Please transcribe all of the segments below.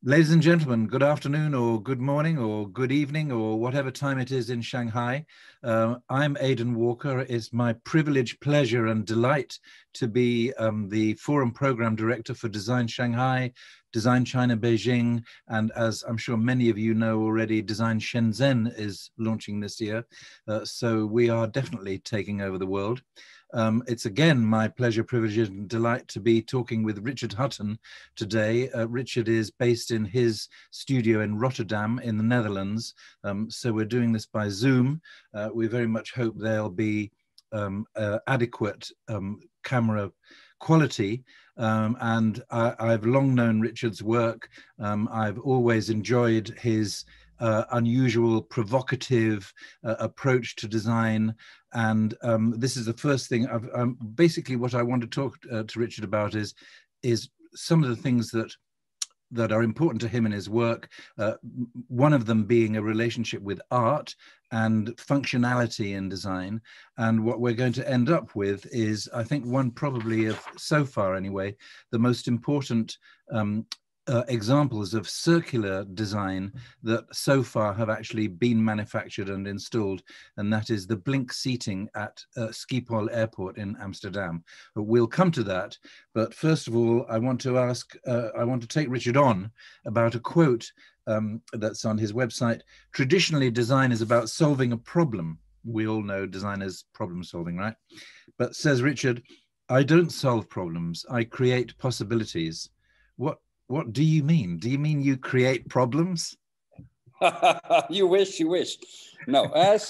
Ladies and gentlemen, good afternoon or good morning or good evening or whatever time it is in Shanghai. I'm Aidan Walker. It's my privilege, pleasure and delight to be the Forum Program Director for Design Shanghai, Design China Beijing, and as I'm sure many of you know already, Design Shenzhen is launching this year. So we are definitely taking over the world. It's again my pleasure, privilege, and delight to be talking with Richard Hutton today. Richard is based in his studio in Rotterdam in the Netherlands. So we're doing this by Zoom. We very much hope there'll be adequate camera quality. And I've long known Richard's work. I've always enjoyed his unusual, provocative approach to design. And this is the first thing. Basically, what I want to talk to Richard about is some of the things that are important to him in his work, one of them being a relationship with art and functionality in design. And what we're going to end up with is, I think, one probably of, so far anyway, the most important examples of circular design that so far have actually been manufactured and installed, and that is the Blink seating at Schiphol Airport in Amsterdam. We'll come to that, but first of all, I want to take Richard on about a quote that's on his website. Traditionally, design is about solving a problem. We all know design is problem solving, right? But says Richard, I don't solve problems, I create possibilities. What do you mean? Do you mean you create problems? You wish, you wish. No,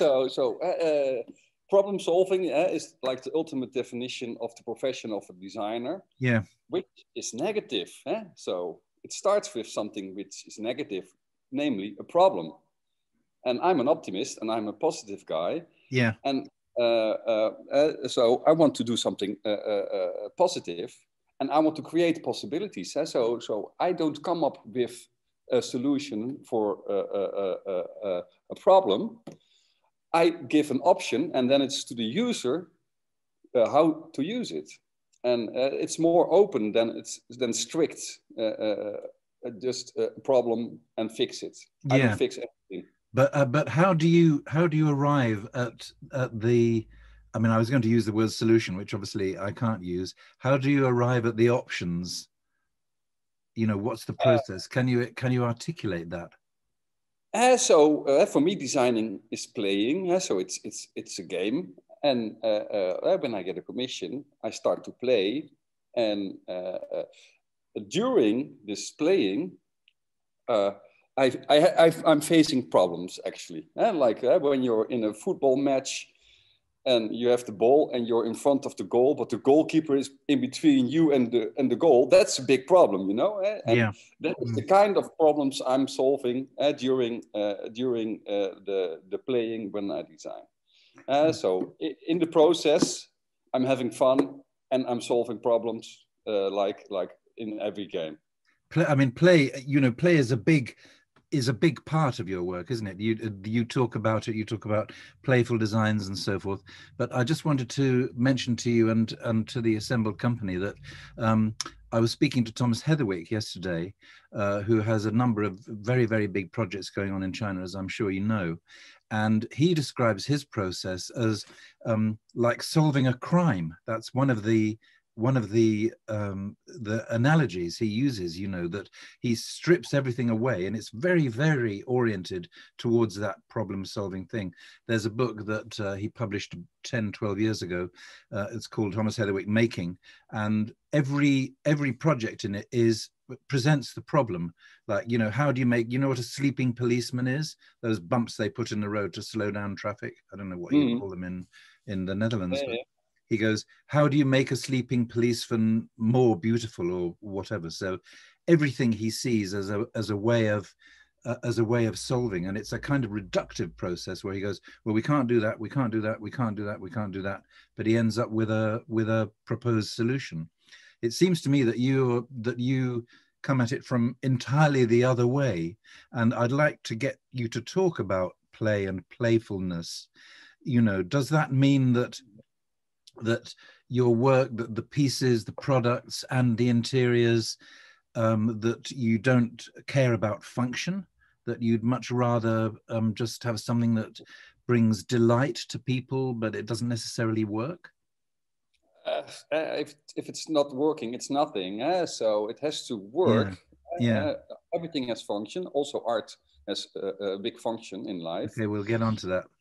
problem solving is like the ultimate definition of the profession of a designer. Yeah. Which is negative. So it starts with something which is negative, namely a problem. And I'm an optimist and I'm a positive guy. Yeah. And so I want to do something positive. And I want to create possibilities. So I don't come up with a solution for a problem. I give an option, and then it's to the user how to use it. And it's more open than strict. Just a problem and fix it. Yeah. I don't fix everything. But how do you arrive at the? I mean, I was going to use the word solution, which obviously I can't use. How do you arrive at the options? You know, what's the process? Can you articulate that? For me, designing is playing. So it's a game. And when I get a commission, I start to play. And during this playing, I'm facing problems actually. Like when you're in a football match, and you have the ball and you're in front of the goal, but the goalkeeper is in between you and the goal. That's a big problem, you know? And yeah. That is the kind of problems I'm solving during the playing when I design. So in the process, I'm having fun and I'm solving problems like in every game. Play is a big part of your work, isn't it? You talk about it, you talk about playful designs and so forth. But I just wanted to mention to you and to the assembled company that I was speaking to Thomas Heatherwick yesterday, who has a number of very, very big projects going on in China, as I'm sure you know. And he describes his process as like solving a crime. That's one of the analogies he uses, you know, that he strips everything away and it's very, very oriented towards that problem solving thing. There's a book that he published 10, 12 years ago. It's called Thomas Heatherwick Making, and every project in it presents the problem. Like, you know, how do you make, you know what a sleeping policeman is? Those bumps they put in the road to slow down traffic. I don't know what you call them in the Netherlands. Yeah. He goes, how do you make a sleeping policeman more beautiful or whatever? So everything he sees as a way of solving, and it's a kind of reductive process where he goes, well, we can't do that, we can't do that, we can't do that, we can't do that, but he ends up with a proposed solution. It seems to me that you come at it from entirely the other way, and I'd like to get you to talk about play and playfulness. You know, does that mean that your work, that the pieces, the products and the interiors that you don't care about function, that you'd much rather just have something that brings delight to people, but it doesn't necessarily work? If it's not working, it's nothing. So it has to Yeah, work. yeah. Everything has function. Also, art has a big function in life. Okay, we'll get on to that.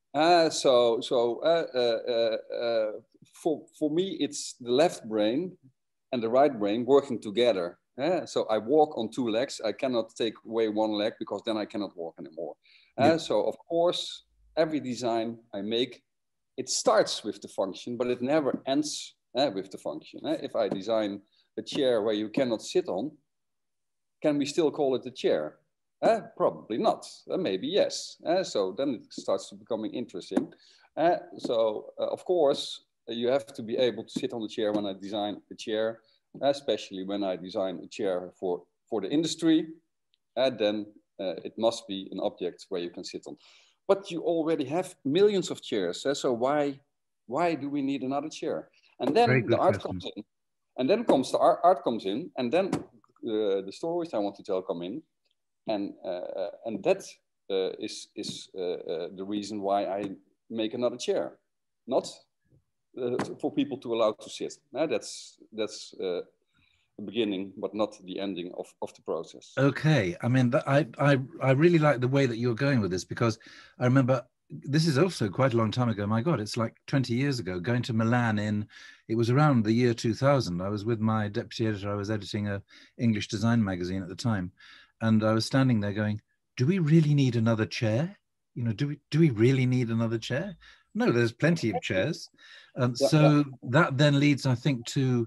For me, it's the left brain and the right brain working together. So I walk on two legs. I cannot take away one leg because then I cannot walk anymore. Yeah. So of course, every design I make, it starts with the function, but it never ends with the function. If I design a chair where you cannot sit on, can we still call it a chair? Probably not. Maybe yes. So then it starts becoming interesting. Of course, you have to be able to sit on the chair when I design a chair, especially when I design a chair for the industry. Then it must be an object where you can sit on. But you already have millions of chairs. So why do we need another chair? And then the art comes in. And then comes the art comes in. And then the stories I want to tell come in. And that is the reason why I make another chair, not for people to allow to sit. That's the beginning, but not the ending of the process. Okay, I mean, I really like the way that you're going with this, because I remember this is also quite a long time ago. My God, it's like 20 years ago, going to Milan it was around the year 2000. I was with my deputy editor. I was editing a English design magazine at the time. And I was standing there going, do we really need another chair? You know, do we really need another chair? No, there's plenty of chairs. So that then leads, I think, to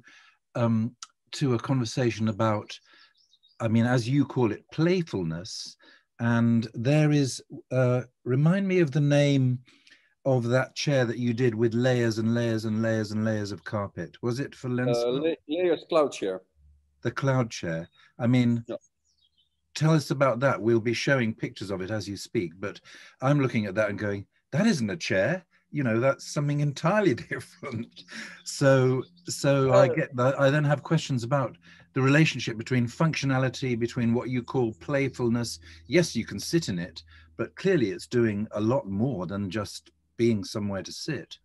a conversation about, I mean, as you call it, playfulness. And there is, remind me of the name of that chair that you did with layers and layers and layers and layers of carpet. Was it for Lensfeld? Layers cloud chair. The cloud chair. I mean, tell us about that. We'll be showing pictures of it as you speak, but I'm looking at that and going, that isn't a chair. You know, that's something entirely different. So I get that. I then have questions about the relationship between functionality, between what you call playfulness. Yes, you can sit in it, but clearly it's doing a lot more than just being somewhere to sit.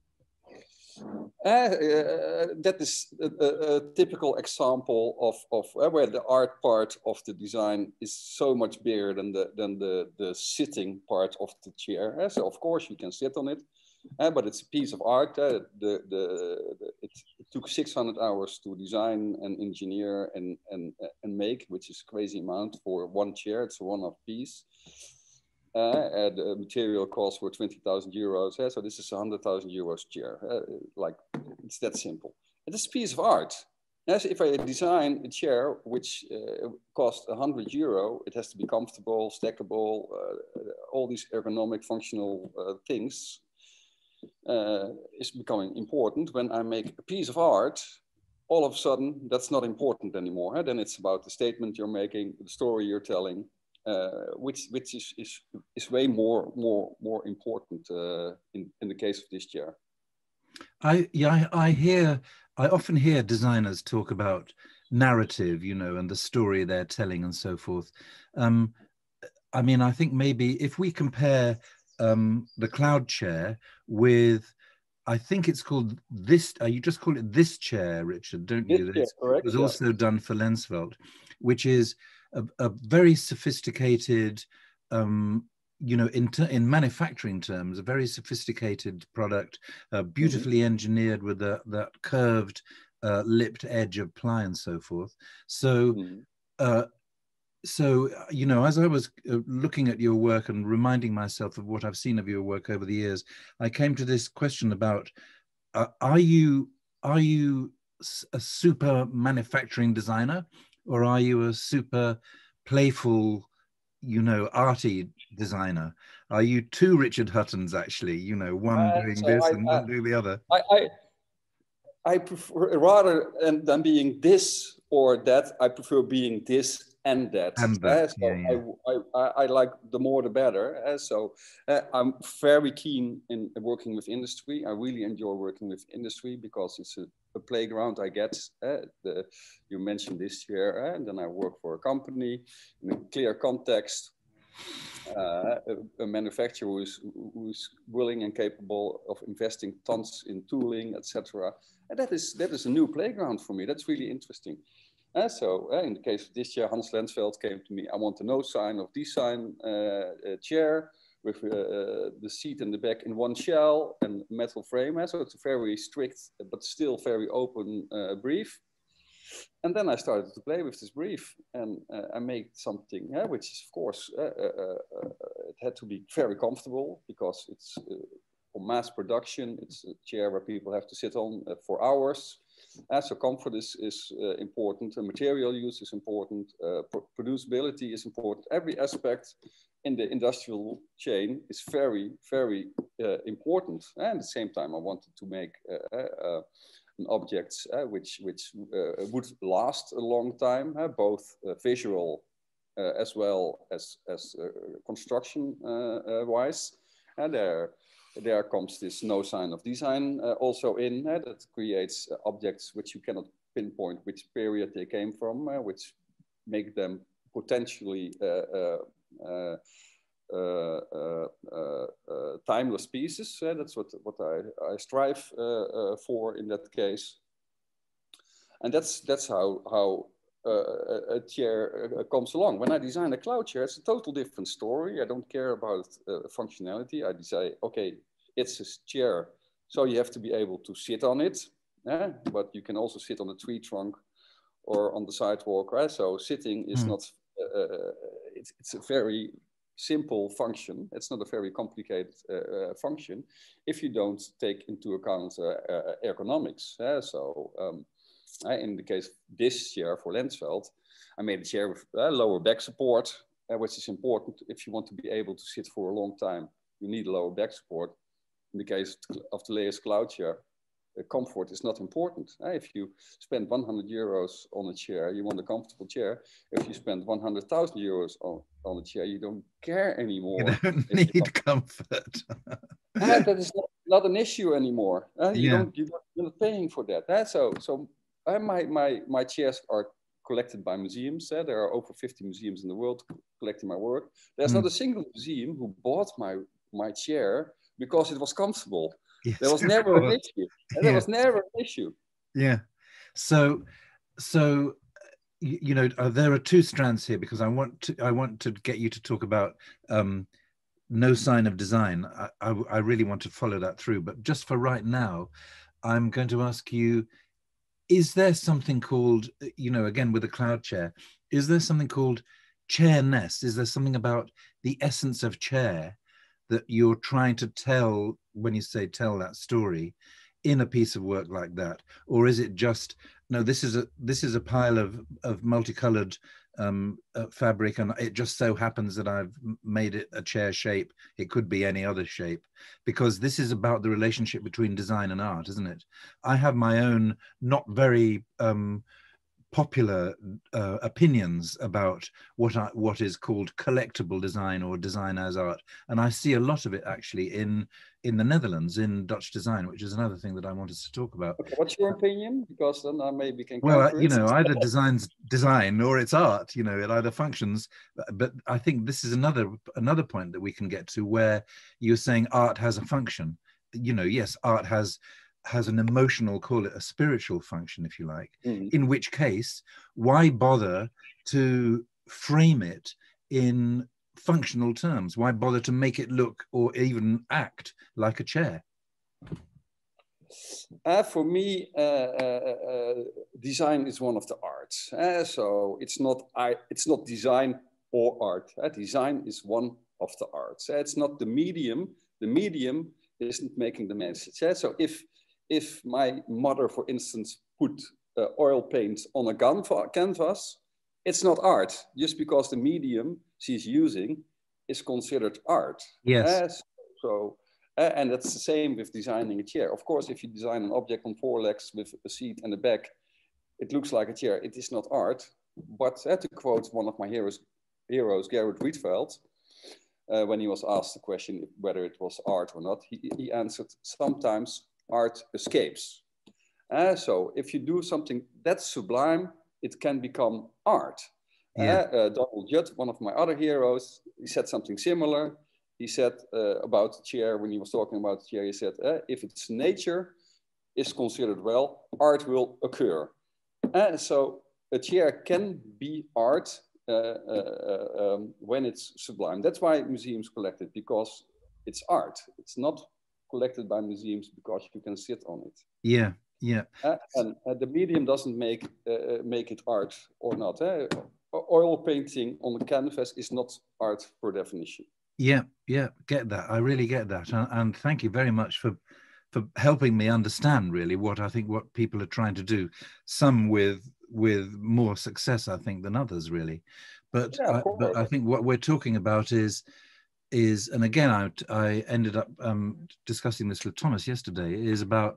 That is a typical example of where the art part of the design is so much bigger than the sitting part of the chair. So of course you can sit on it, but it's a piece of art. It took 600 hours to design and engineer and make, which is a crazy amount for one chair. It's a one-off piece. The material costs were 20,000 euros. So this is a 100,000 euros chair. Like, it's that simple. It is a piece of art. So if I design a chair which costs 100 euro, it has to be comfortable, stackable, all these ergonomic, functional things is becoming important. When I make a piece of art, all of a sudden that's not important anymore. Then it's about the statement you're making, the story you're telling. Which is way more important in the case of this chair. I often hear designers talk about narrative, you know, and the story they're telling and so forth. I mean, I think maybe if we compare the cloud chair with, I think it's called this, you just call it this chair, Richard, don't you? Yes, correct. It was also done for Lensfeld, which is a very sophisticated, you know, in manufacturing terms, a very sophisticated product, beautifully engineered with that curved lipped edge of ply and so forth. So, so, you know, as I was looking at your work and reminding myself of what I've seen of your work over the years, I came to this question about, are you a super manufacturing designer, or are you a super playful, you know, arty designer? Are you two Richard Huttons, actually, you know, one doing this and one doing the other? I prefer, rather than being this or that, I prefer being this and that. And that, So I like the more the better. So I'm very keen in working with industry. I really enjoy working with industry because it's a playground I get. You mentioned this year, and then I work for a company in a clear context. A manufacturer who's willing and capable of investing tons in tooling, etc. And that is a new playground for me. That's really interesting. So in the case of this year, Hans Lensveld came to me. I want a no sign of design chair with the seat and the back in one shell and metal frame. So it's a very strict but still very open brief. And then I started to play with this brief, and I made something which is, of course, it had to be very comfortable because it's for mass production. It's a chair where people have to sit on for hours. So comfort is important, material use is important, producibility is important. Every aspect in the industrial chain is very, very important. And at the same time, I wanted to make an object which would last a long time, both visual as well as construction wise. And there comes this no sign of design also in that creates objects which you cannot pinpoint which period they came from, which make them potentially timeless pieces. That's what I strive for in that case. And that's how a chair comes along. When I design a cloud chair, it's a total different story. I don't care about functionality. I decide, okay, it's a chair, so you have to be able to sit on it, but you can also sit on a tree trunk or on the sidewalk. Right? So sitting is not, it's a very simple function. It's not a very complicated function if you don't take into account ergonomics. In the case of this chair for Lensveld, I made a chair with lower back support, which is important. If you want to be able to sit for a long time, you need lower back support. In the case of the Leas cloud chair, comfort is not important. If you spend 100 euros on a chair, you want a comfortable chair. If you spend 100,000 euros on a chair, you don't care anymore. You don't need comfort. That is not an issue anymore. You're not paying for that. So my chairs are collected by museums. There are over 50 museums in the world collecting my work. There's not a single museum who bought my chair because it was comfortable. Yes, there was never an issue. There was never an issue. Yeah. So you know, there are two strands here because I want to get you to talk about no sign of design. I really want to follow that through, but just for right now, I'm going to ask you, is there something called, you know, again with a cloud chair, is there something called chairness? Is there something about the essence of chair that you're trying to tell when you say tell that story in a piece of work like that? Or is it just, no, this is a pile of multicolored fabric, and it just so happens that I've made it a chair shape. It could be any other shape, because this is about the relationship between design and art, isn't it? I have my own not very popular opinions about what is called collectible design or design as art, and I see a lot of it actually in the Netherlands in Dutch design, which is another thing that I wanted to talk about. Okay, what's your opinion? Because then I maybe can. Well, you know, either design's design or it's art. You know, it either functions. But I think this is another point that we can get to, where you're saying art has a function. You know, yes, art has an emotional, call it a spiritual function, if you like, in which case, why bother to frame it in functional terms? Why bother to make it look or even act like a chair? For me, design is one of the arts. So it's not design or art. Design is one of the arts. It's not the medium. The medium isn't making the message. So if my mother, for instance, put oil paint on a canvas, it's not art, just because the medium she's using is considered art. Yes. And that's the same with designing a chair. Of course, if you design an object on 4 legs with a seat and a back, it looks like a chair. It is not art. But to quote one of my heroes, Gerrit Rietveld, when he was asked the question whether it was art or not, he answered, sometimes art escapes. So if you do something that's sublime, it can become art. Yeah. Donald Judd, one of my other heroes, he said something similar. He said about the chair, when he was talking about the chair, he said, if it's nature is considered well, art will occur. So a chair can be art when it's sublime. That's why museums collect it, because it's art. It's not collected by museums because you can sit on it. Yeah, yeah. And the medium doesn't make it art or not. Oil painting on the canvas is not art per definition. Yeah, yeah, get that. I really get that. And thank you very much for helping me understand really what I think what people are trying to do. Some with more success, I think, than others really. But but I think what we're talking about is and again I ended up discussing this with Thomas yesterday, is about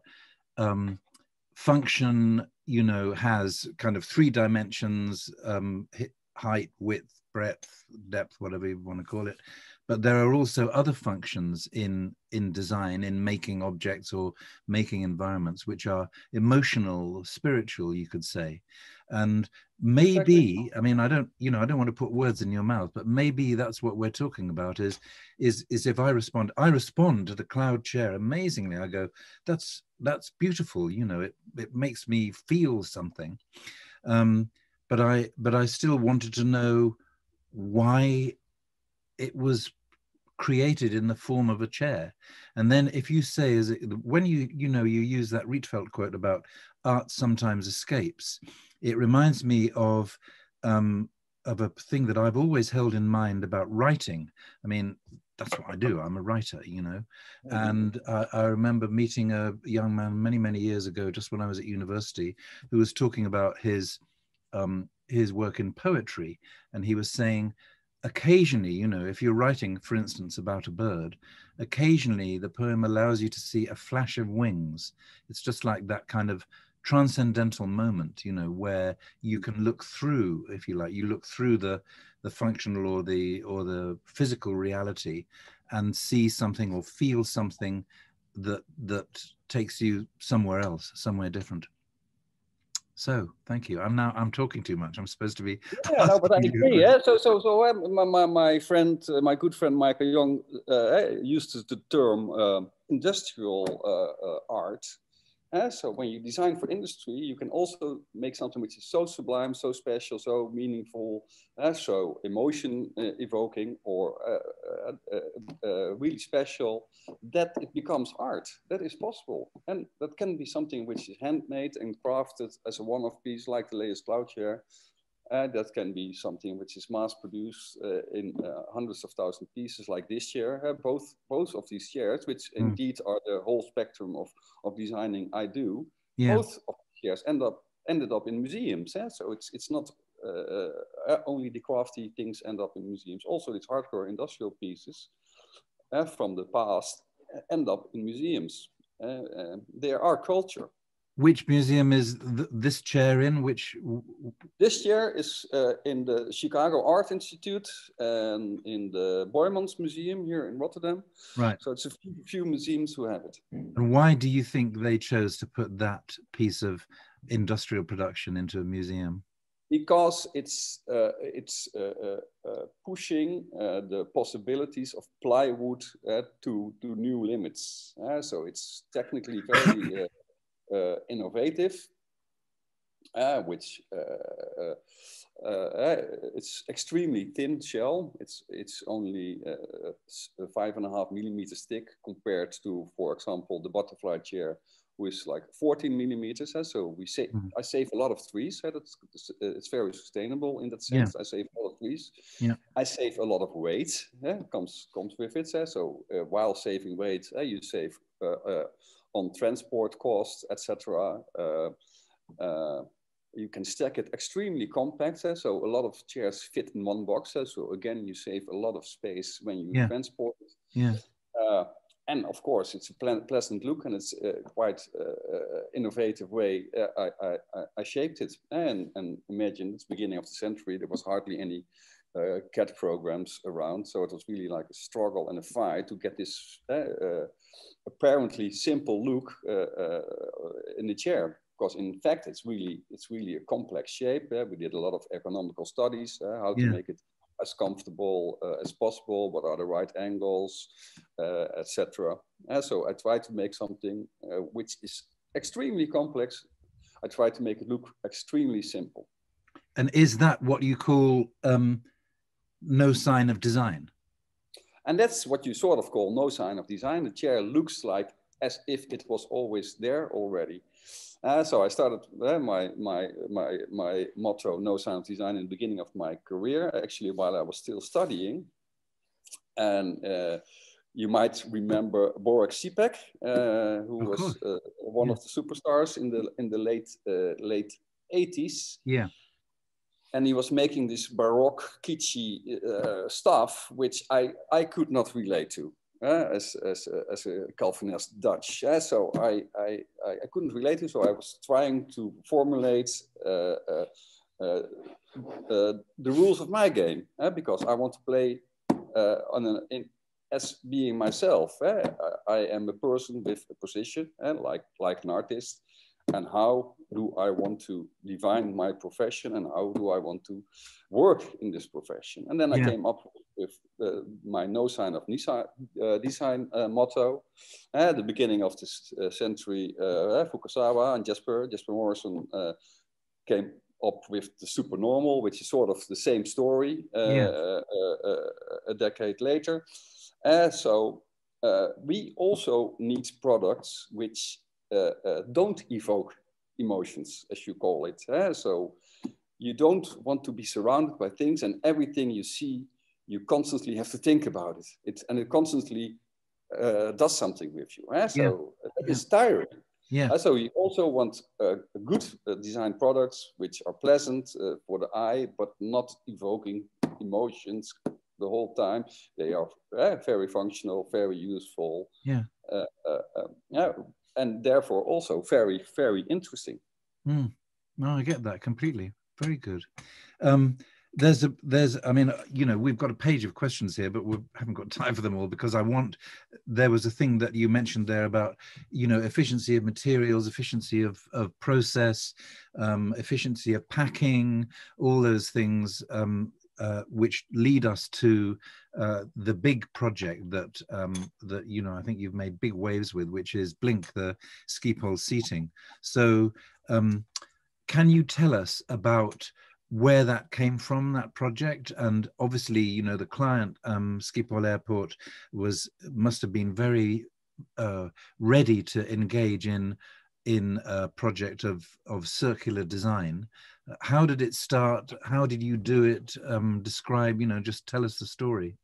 function, you know, has kind of 3 dimensions, height, width, breadth, depth, whatever you want to call it. But there are also other functions in design, in making objects or making environments, which are emotional, spiritual, you could say. And maybe, I mean, I don't want to put words in your mouth, but maybe that's what we're talking about is if I respond to the cloud chair amazingly. I go, that's beautiful, you know, it makes me feel something. But I still wanted to know why it was created in the form of a chair. And then if you say, when you use that Rietveld quote about art sometimes escapes, it reminds me of a thing that I've always held in mind about writing. I mean, that's what I do. I'm a writer, you know. And I remember meeting a young man many, many years ago, just when I was at university, who was talking about his work in poetry. And he was saying, occasionally, you know, if you're writing, for instance, about a bird, occasionally the poem allows you to see a flash of wings. It's just like that kind of transcendental moment, you know, where you can look through, if you like, you look through the functional or the physical reality and see something or feel something that takes you somewhere else, somewhere different. So thank you. I'm talking too much. I'm supposed to be. Yeah, no, but I agree. Yeah. So my friend, my good friend Michael Young used the term industrial art. So when you design for industry, you can also make something which is so sublime, so special, so meaningful, so emotion evoking, or really special, that it becomes art. That is possible. And that can be something which is handmade and crafted as a one-off piece, like the latest cloud chair. That can be something which is mass-produced in hundreds of thousand pieces, like this chair. Both of these chairs, which indeed are the whole spectrum of designing I do, both of the chairs ended up in museums. So it's not only the crafty things end up in museums. Also, these hardcore industrial pieces from the past end up in museums. They are culture. Which museum is this chair in? This chair is in the Chicago Art Institute and in the Boijmans Museum here in Rotterdam. Right. So it's a few museums who have it. And why do you think they chose to put that piece of industrial production into a museum? Because it's pushing the possibilities of plywood to new limits. So it's technically very innovative, which it's extremely thin shell. It's only 5.5 millimeters thick compared to, for example, the butterfly chair, who is like 14 millimeters. So I save a lot of trees. It's very sustainable in that sense. I save a lot of trees. I save a lot of weight. Comes with it. So while saving weight, you save on transport costs, etc. You can stack it extremely compact, so a lot of chairs fit in one box. So again, you save a lot of space when you transport it. and of course, it's a pleasant look, and it's quite innovative way I shaped it. And imagine it's beginning of the century, there was hardly any CAD programs around, so it was really like a struggle and a fight to get this apparently simple look in the chair. Because in fact, it's really a complex shape. We did a lot of ergonomical studies, how to make it as comfortable as possible, what are the right angles, etc. So I try to make something which is extremely complex. I try to make it look extremely simple. And is that what you call no sign of design? And that's what you sort of call no sign of design. The chair looks like as if it was always there already. So I started my motto, no sign of design, in the beginning of my career, actually while I was still studying. And you might remember Borek Sipek, who was one of the superstars in the late 80s. Yeah. And he was making this Baroque, kitschy stuff, which I could not relate to. As a Calvinist Dutch, so I couldn't relate to. So I was trying to formulate the rules of my game, because I want to play as being myself. I am a person with a position, like an artist. And how do I want to define my profession, and how do I want to work in this profession? And then I came up with my no sign of design motto. At the beginning of this century, Fukasawa and Jasper Morrison came up with the supernormal, which is sort of the same story a decade later. So we also need products which don't evoke emotions, as you call it. So you don't want to be surrounded by things, and everything you see, you constantly have to think about it. And it constantly does something with you. So it's tiring. So you also want good design products which are pleasant for the eye, but not evoking emotions the whole time. They are very functional, very useful. And therefore also very, very interesting. No, I get that completely. Very good. I mean, you know, we've got a page of questions here, but we haven't got time for them all, because there was a thing that you mentioned there about, you know, efficiency of materials, efficiency of process, efficiency of packing, all those things, which lead us to the big project that you know, I think you've made big waves with, which is Blink, the Schiphol seating. So can you tell us about where that came from, that project? And obviously, you know, the client, Schiphol Airport, must have been very ready to engage in a project of circular design. How did it start? How did you do it? Describe, you know, just tell us the story.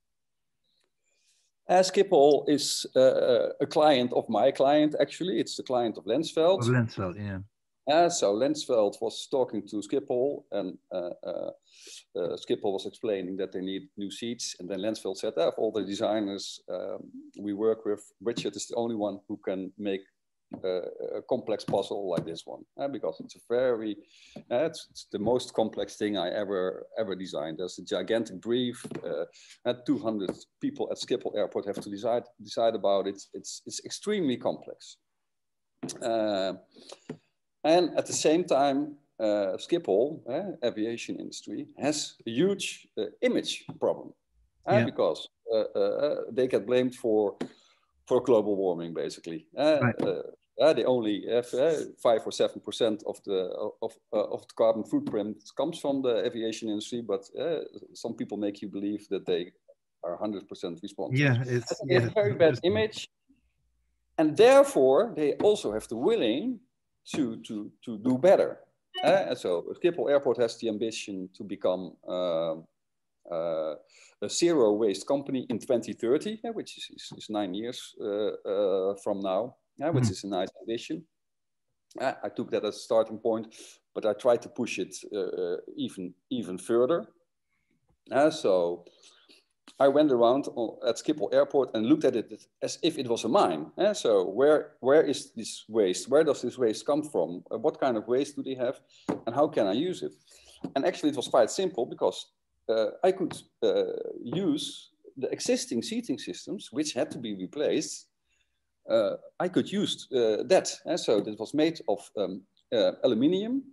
Schiphol is a client of my client, actually. It's the client of Lensveld. Of Lensveld, yeah. So Lensveld was talking to Schiphol, and Schiphol was explaining that they need new seats. And then Lensveld said, of all the designers we work with, Richard is the only one who can make a complex puzzle like this one, because it's it's the most complex thing I ever designed. There's a gigantic brief, 200 people at Schiphol Airport have to decide about it. It's extremely complex. And at the same time, Schiphol, aviation industry, has a huge image problem, because they get blamed for global warming, basically. They only have 5 or 7% of the carbon footprint comes from the aviation industry, but some people make you believe that they are 100% responsible. It's a very bad image, and therefore they also have the willing to do better. And so Schiphol Airport has the ambition to become a zero waste company in 2030, which is 9 years from now, which is a nice ambition. I took that as a starting point, but I tried to push it even further. So I went around at Schiphol Airport and looked at it as if it was a mine. So where is this waste? Where does this waste come from? What kind of waste do they have? And how can I use it? And actually it was quite simple because I could use the existing seating systems, which had to be replaced. I could use that. So it was made of aluminum.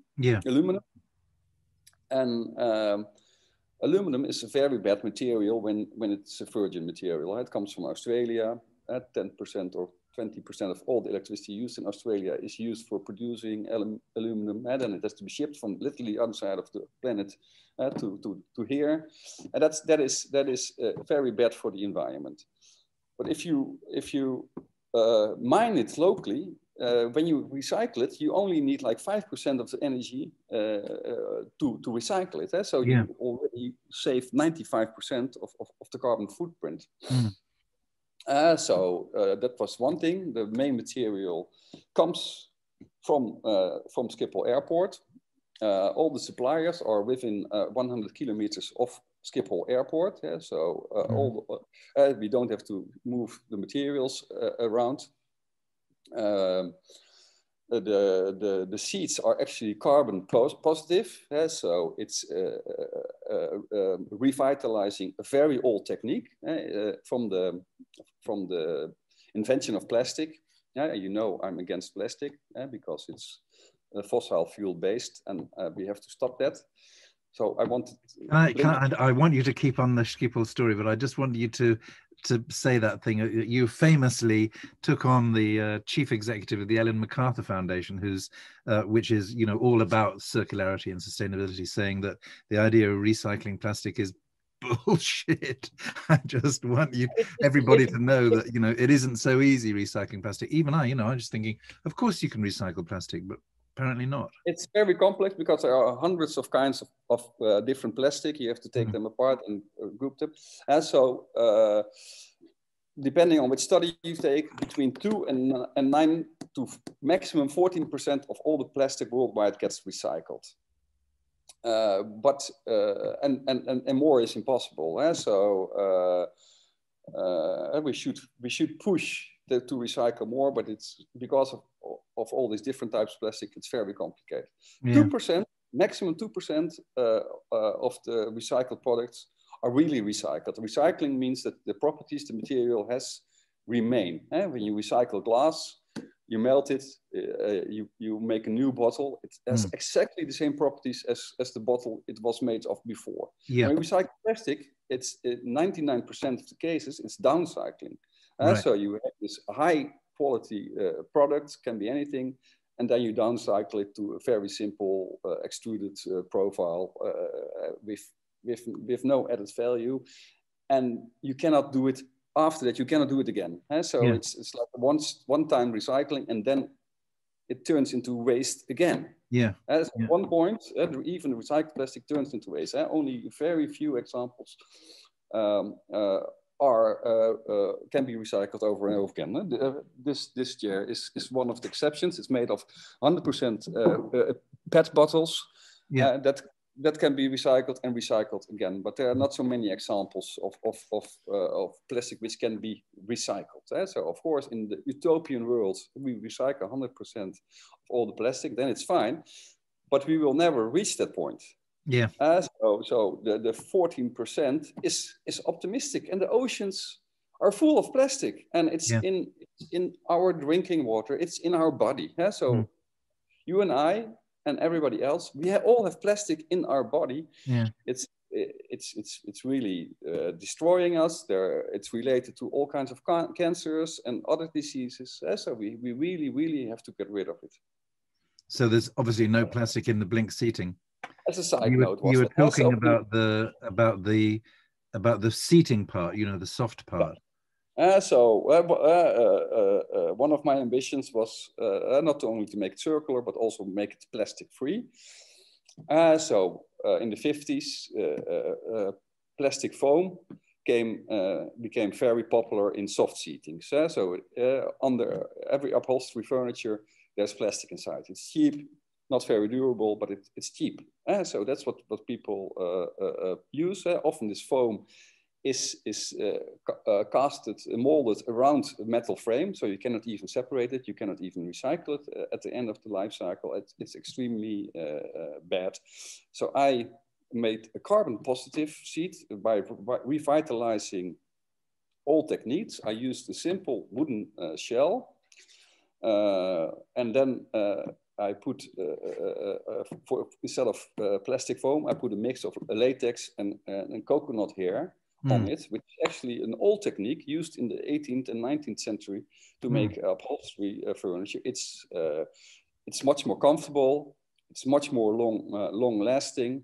And aluminum is a very bad material when it's a virgin material. It comes from Australia. 10% or 20% of all the electricity used in Australia is used for producing aluminum. And it has to be shipped from literally the other side of the planet to here. And that is very bad for the environment. But if you mine it locally, when you recycle it, you only need like 5% of the energy to recycle it. So you already save 95% of the carbon footprint. So that was one thing. The main material comes from Schiphol Airport. All the suppliers are within 100 kilometers of Schiphol Airport. So we don't have to move the materials around. The seats are actually carbon positive, so it's revitalizing a very old technique from the invention of plastic. You know, I'm against plastic because it's fossil fuel based, and we have to stop that. So I want I want you to keep on the Schiphol story, but I just want you to say that thing. You famously took on the chief executive of the Ellen MacArthur Foundation, which is, you know, all about circularity and sustainability, saying that the idea of recycling plastic is bullshit. I just want everybody to know that, you know, it isn't so easy recycling plastic. Even I'm just thinking, of course you can recycle plastic, but apparently not. It's very complex because there are hundreds of kinds of different plastic. You have to take them apart and group them. And so depending on which study you take, between 2 and 9 to maximum 14% of all the plastic worldwide gets recycled. But more is impossible. So we should push to recycle more, but it's because of all these different types of plastic, it's very complicated. 2%, maximum 2% of the recycled products are really recycled. Recycling means that the properties the material has remain. When you recycle glass, you melt it, you make a new bottle. It has exactly the same properties as the bottle it was made of before. When you recycle plastic, it's 99% of the cases, it's downcycling. So you have this high quality product, can be anything, and then you downcycle it to a very simple extruded profile with no added value. And you cannot do it after that, you cannot do it again. So it's like one-time recycling, and then it turns into waste again. At one point, even recycled plastic turns into waste. Only very few examples can be recycled over and over again. This chair is one of the exceptions. It's made of 100% PET bottles that can be recycled and recycled again. But there are not so many examples of plastic which can be recycled. So of course, in the utopian world, we recycle 100% of all the plastic, then it's fine. But we will never reach that point. So the 14% is optimistic, and the oceans are full of plastic, and it's in our drinking water, it's in our body. So you and I and everybody else, we all have plastic in our body. It's really destroying us. It's related to all kinds of cancers and other diseases. So we really have to get rid of it. So there's obviously no plastic in the Blink seating. As a side note, you were talking about the seating part, you know, the soft part. One of my ambitions was not only to make it circular, but also make it plastic free. In the 50s, plastic foam became very popular in soft seating. Under every upholstery furniture, there's plastic inside. It's cheap, not very durable, but it's cheap. So that's what people use. Often this foam is casted, molded around a metal frame, so you cannot even separate it, you cannot even recycle it at the end of the life cycle. It's extremely bad. So I made a carbon positive seat by revitalizing all techniques. I used a simple wooden shell, and then I put, instead of plastic foam, I put a mix of latex and coconut hair on it, which is actually an old technique used in the 18th and 19th century to make upholstery furniture. It's much more comfortable. It's much more long lasting.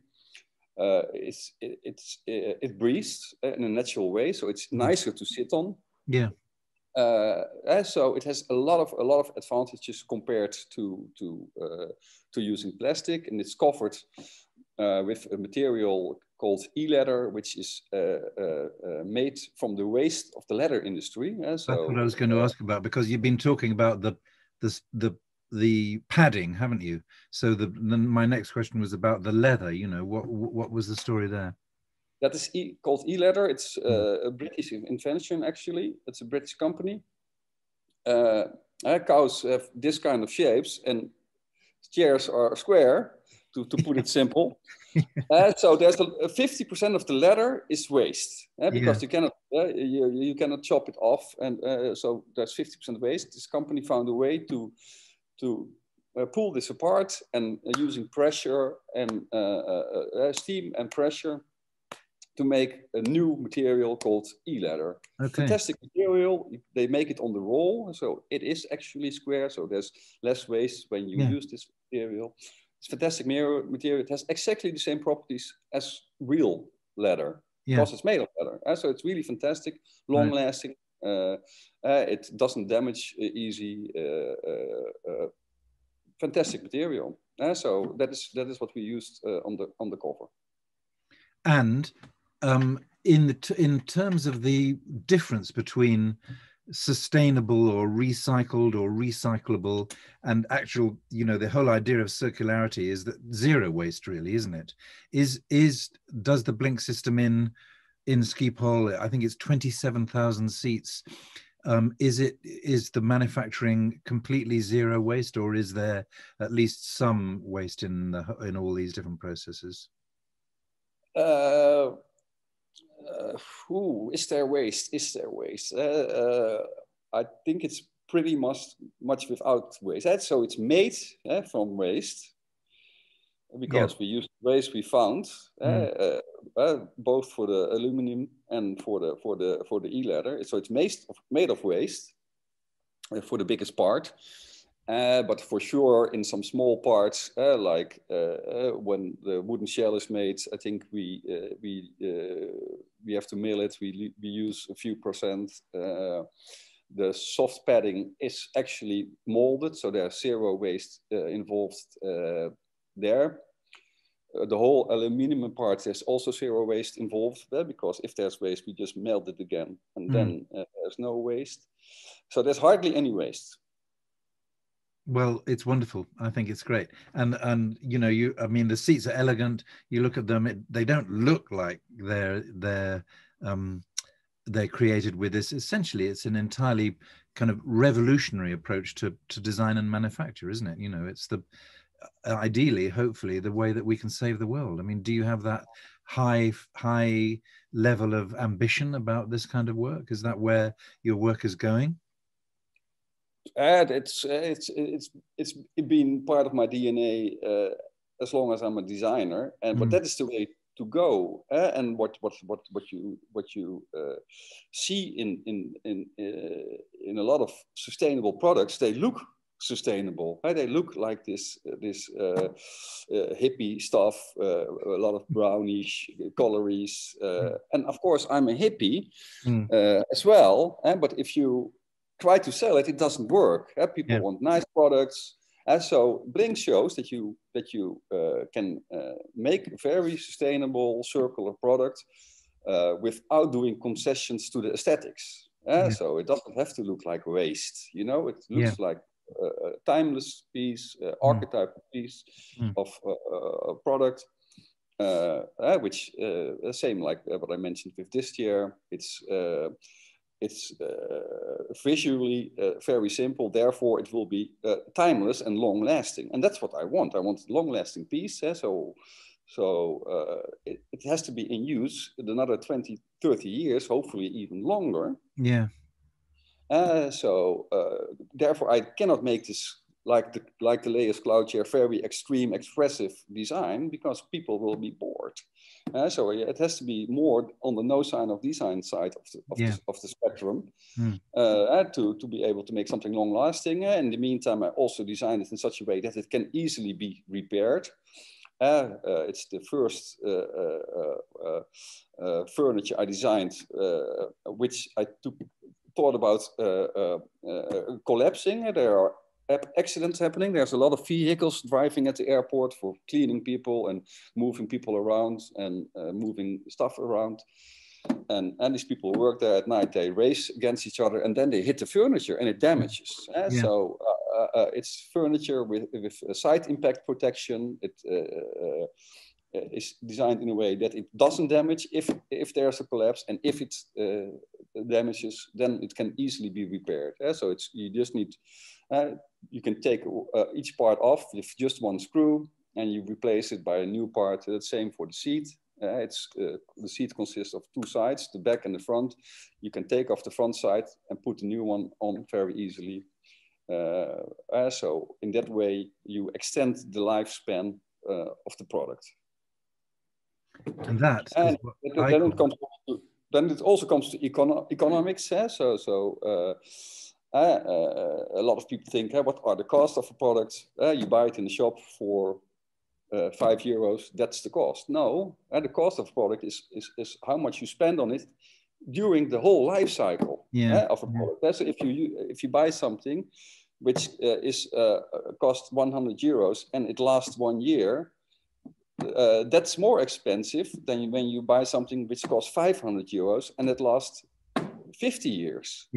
It breathes in a natural way, so it's nicer to sit on. Yeah. So it has a lot of advantages compared to using plastic, and it's covered with a material called e-leather, which is made from the waste of the leather industry. So that's what I was going to ask about, because you've been talking about the padding, haven't you? So my next question was about the leather. You know, what was the story there? That is called e-leather. It's a British invention, actually. It's a British company. Cows have this kind of shapes, and chairs are square, to put it simple. So there's 50% of the leather is waste, because you cannot you cannot chop it off, and so there's 50% waste. This company found a way to pull this apart, and using pressure and steam and pressure to make a new material called e-leather. Okay. Fantastic material. They make it on the roll, so it is actually square, so there's less waste when you use this material. It's fantastic material. It has exactly the same properties as real leather, because it's made of leather. So it's really fantastic, long lasting. It doesn't damage easy. Fantastic material. So that is what we used on the cover. And in terms of the difference between sustainable or recycled or recyclable and actual, you know, the whole idea of circularity is that zero waste, really, isn't it? Does the Blink system in Schiphol, I think it's 27,000 seats, is the manufacturing completely zero waste, or is there at least some waste in all these different processes? Is there waste? I think it's pretty much without waste. So it's made from waste, because we use waste we found, both for the aluminum and for the e-leather. So it's made of waste for the biggest part. But for sure, in some small parts, like when the wooden shell is made, I think we have to mill it. We use a few percent. The soft padding is actually molded, so there's zero waste involved there. The whole aluminum part, there's also zero waste involved there, because if there's waste, we just melt it again, and then there's no waste. So there's hardly any waste. Well, it's wonderful. I think it's great. And you know, I mean, the seats are elegant. You look at them, they don't look like they're created with this. Essentially, it's an entirely kind of revolutionary approach to design and manufacture, isn't it? You know, it's ideally, hopefully, the way that we can save the world. I mean, do you have that high level of ambition about this kind of work? Is that where your work is going? It's been part of my DNA as long as I'm a designer, but that is the way to go. And what you see in a lot of sustainable products, they look sustainable. They look like this hippie stuff, a lot of brownish calories, and of course I'm a hippie as well. But if you try to sell it, it doesn't work. People want nice products, and so Blink shows that you can make a very sustainable circular product without doing concessions to the aesthetics. So it doesn't have to look like waste. You know, it looks like a timeless piece, archetypal piece of a product. which same like what I mentioned with this chair. It's visually very simple. Therefore, it will be timeless and long-lasting, and that's what I want. I want a long-lasting piece. It has to be in use another 20, 30 years, hopefully even longer. Yeah. Therefore, I cannot make this like the Leios Cloud Chair very extreme, expressive design, because people will be bored. So it has to be more on the no sign of design side of the spectrum, to be able to make something long lasting. In the meantime, I also designed it in such a way that it can easily be repaired. It's the first furniture I designed, which I thought about collapsing. There are accidents happening. There's a lot of vehicles driving at the airport for cleaning people and moving people around and moving stuff around. And these people work there at night. They race against each other, and then they hit the furniture and it damages. So it's furniture with side impact protection. It is designed in a way that it doesn't damage if there's a collapse, and if it damages, then it can easily be repaired. So you just need, you can take each part off with just one screw, and you replace it by a new part. The same for the seat. The seat consists of two sides, the back and the front. You can take off the front side and put the new one on very easily. So in that way, you extend the lifespan of the product. And that then it also comes to economics. A lot of people think, what are the costs of a product? You buy it in the shop for €5. That's the cost. No, the cost of a product is how much you spend on it during the whole life cycle of a product. So if you buy something which costs €100 and it lasts 1 year, that's more expensive than when you buy something which costs €500 and it lasts 50 years.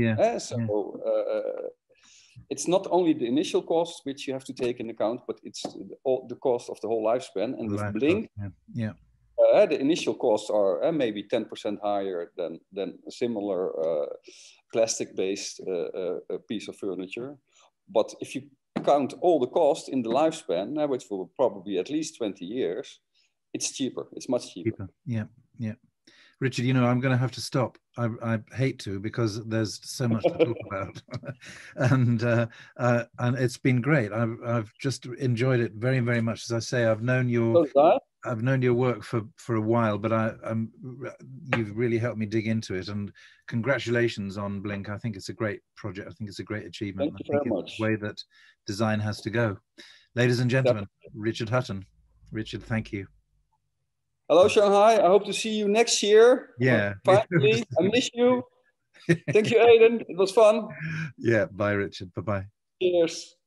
It's not only the initial cost which you have to take into account, but it's the cost of the whole lifespan. And with Blink, the initial costs are maybe 10% higher than a similar plastic-based piece of furniture. But if you count all the costs in the lifespan, which will probably be at least 20 years, it's cheaper. It's much cheaper. Yeah. Richard, I'm going to have to stop. I hate to, because there's so much to talk about, and it's been great. I've just enjoyed it very, very much. As I say, I've known your work for a while, but you've really helped me dig into it. And congratulations on Blink. I think it's a great project. I think it's a great achievement. Thank you very much. It's the way that design has to go. Ladies and gentlemen, Richard Hutton. Richard, thank you. Hello, Shanghai. I hope to see you next year. Yeah. Finally, I miss you. Thank you, Aiden. It was fun. Yeah. Bye, Richard. Bye-bye. Cheers.